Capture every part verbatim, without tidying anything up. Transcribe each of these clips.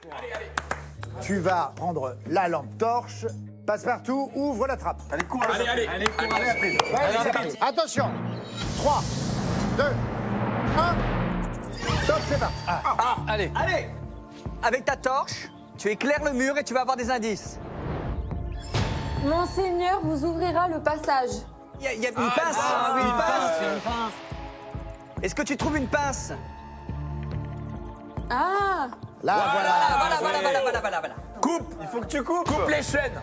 Allez, allez. Tu vas prendre la lampe torche. Passe-partout, ouvre la trappe. Allez, cours. Allez, allez. Allez, cours. Allez, Allez, c'est parti. Attention. trois, deux, un. Stop, c'est parti. Ah. Ah, allez. Allez. Avec ta torche, tu éclaires le mur et tu vas avoir des indices. Monseigneur vous ouvrira le passage. Il y a, il y a une Ah, pince. ah, oui, une ah, pince. C'est une pince. Est-ce que tu trouves une pince? Ah, Là, voilà. Voilà, voilà, voilà, voilà, voilà, voilà, voilà. Coupe. Il faut que tu coupes. Coupe les chaînes.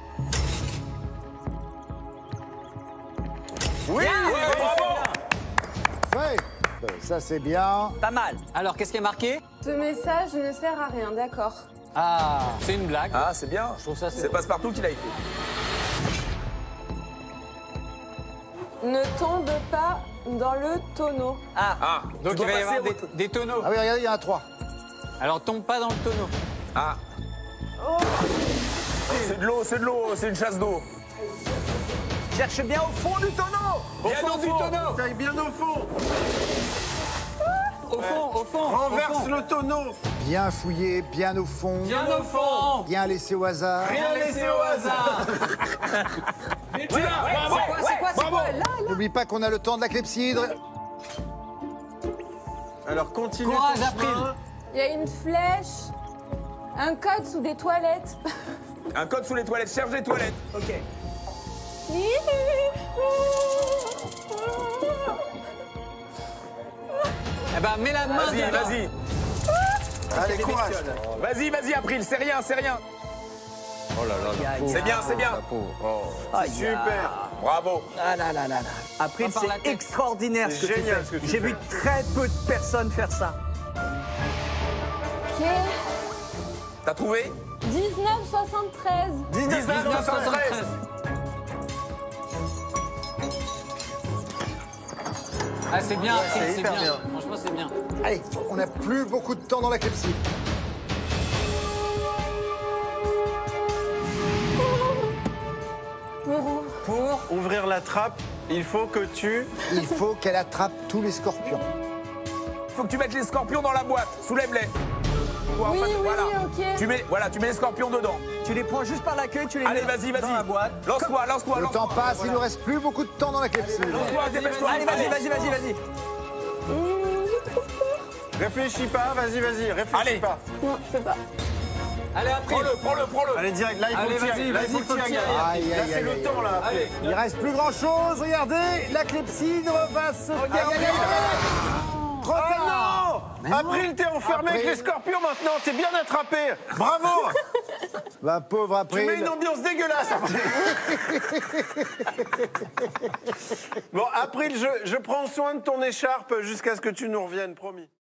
Oui. Ouais, bravo. Ouais. Euh, Ça, c'est bien. Pas mal. Alors, qu'est-ce qui est marqué? ce message ne sert à rien, d'accord. Ah, c'est une blague. Ah, c'est bien. Je trouve ça, c'est- C'est Passe-Partout qui l'a écrit. Ne tombe pas dans le tonneau. Ah, Ah, Donc, tu il dois va y avoir passer des, au- des tonneaux. Ah oui, regardez, il y en a trois. Alors, tombe pas dans le tonneau. Ah. C'est de l'eau, c'est de l'eau, c'est une chasse d'eau. cherche bien au fond du tonneau. Au Bien fond au du fond. tonneau. Taille bien au fond. Au fond, au fond. au Renverse fond. le tonneau. Bien fouillé, bien au fond. Bien au fond. Bien laissé au hasard. Rien laissé au hasard. Tu l'as. Bravo. C'est quoi, c'est quoi, c'est Bravo. quoi? Là, là. N'oublie pas qu'on a le temps de la clepsydre. Alors continue Courage, ton April. chemin. Il y a une flèche, un code sous des toilettes. Un code sous les toilettes. Cherche les toilettes. Ok. Eh ben, mets la main Vas-y, dedans. vas-y. Allez, courage. Vas-y, vas-y, April. C'est rien, c'est rien. Oh là là, la pauvre. C'est bien, c'est bien. La pauvre. Oh, Aïe, super. Bravo. Ah là là là là. Après, Pas par la c'est tête. extraordinaire ce C'est que tu génial fais. ce que tu J'ai fais. vu très peu de personnes faire ça. Ok. T'as trouvé dix-neuf soixante-treize. dix-neuf soixante-treize. Ah, c'est bien, April, c'est c'est hyper bien. bien. Franchement, c'est bien. Allez, on n'a plus beaucoup de temps dans la clepsydre. Pour ouvrir la trappe, il faut que tu... Il faut qu'elle attrape tous les scorpions. Faut que tu mettes les scorpions dans la boîte. Soulève-les. Toi, en Oui, face, oui, voilà. ok. Tu mets, voilà, tu mets les scorpions dedans. Tu les prends juste par la queue, tu les Allez, mets vas-y, dans la vas-y. boîte. Lance-toi, lance-toi, Le lance-toi. temps passe, il nous reste plus beaucoup de temps dans la clepsydre. Lance-toi, dépêche-toi. Allez, vas-y, vas-y, vas-y, vas-y. Réfléchis pas, vas-y, vas-y, réfléchis Allez. pas. Non, je peux pas. Allez, April. Prends-le, prends-le, prends-le. Allez, direct, là, il faut Allez, que tu y vas-y, ailles. Là, il vas-y, faut que tu y ailles. Aïe, Là, aïe, c'est aïe, le aïe, temps, là. Allez. Il reste plus grand chose, regardez, la clepsydre va se terminer. Trop Oh tard. non April, t'es enfermé avec April. les scorpions maintenant, t'es bien attrapé. Bravo. Va pauvre Tu mets April. une ambiance dégueulasse, April. Bon, April, je, je prends soin de ton écharpe jusqu'à ce que tu nous reviennes, promis.